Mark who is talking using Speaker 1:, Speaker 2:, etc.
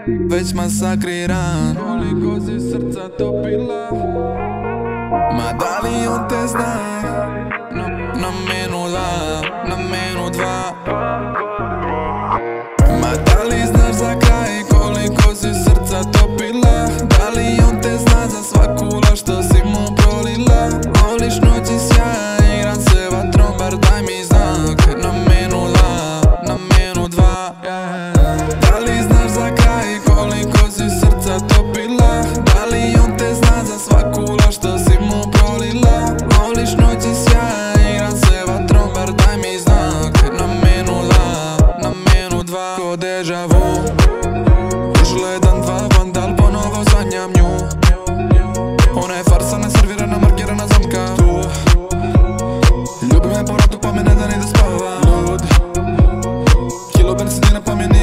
Speaker 1: već masakriran.
Speaker 2: Koliko si srca topila,
Speaker 1: Ma da li on te zna? Na menu dva, na menu dva. Ma da li znaš za kraj koliko si srca topila? Da li on te zna za svaku laž što si mu prolila? Voliš noći sjaj, igram se vatrom, bar daj mi znak. Na menu dva, na menu dva. Da li znaš za kraj koliko si srca topila? Da li on te zna za svaku laž što si mu prolila? Voliš noći sjaj, igram se vatrom, bar daj mi znak. Na menu dva, na menu dva. Ko deja vu, užila jedan, dva, vandal, ponovo sanjam nju. Ona je farsa, neservirana, markirana zamka. Tu ljubi me po ratu pa me ne da ni da spavam. Lud, kilo benzina pa mi